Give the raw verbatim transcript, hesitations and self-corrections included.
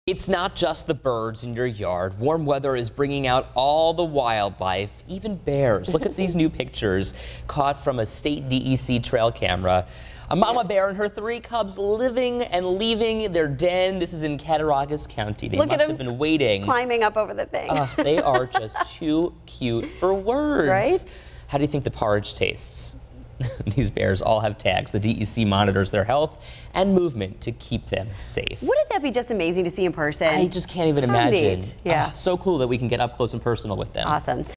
It's not just the birds in your yard. Warm weather is bringing out all the wildlife, even bears. Look at these new pictures caught from a state D E C trail camera. A mama bear and her three cubs living and leaving their den. This is in Cattaraugus County. They Look must have been waiting. Climbing up over the thing. Uh, they are just too cute for words. Right? How do you think the porridge tastes? These bears all have tags. The D E C monitors their health and movement to keep them safe. Wouldn't that be just amazing to see in person? I just can't even How imagine. neat. Yeah. Ah, so cool that we can get up close and personal with them. Awesome.